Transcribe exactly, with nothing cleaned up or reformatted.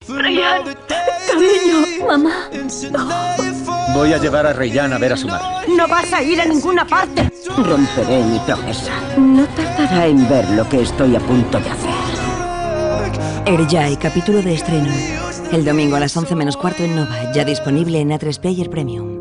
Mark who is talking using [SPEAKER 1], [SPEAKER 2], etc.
[SPEAKER 1] Ryan, cariño, mamá.
[SPEAKER 2] Voy a llevar a Ryan a ver a su madre.
[SPEAKER 1] No vas a ir a ninguna parte.
[SPEAKER 3] Romperé mi promesa. No tardará en ver lo que estoy a punto de hacer.
[SPEAKER 4] Erjai, capítulo de estreno. El domingo a las once menos cuarto en Nova, ya disponible en A tres Player Premium.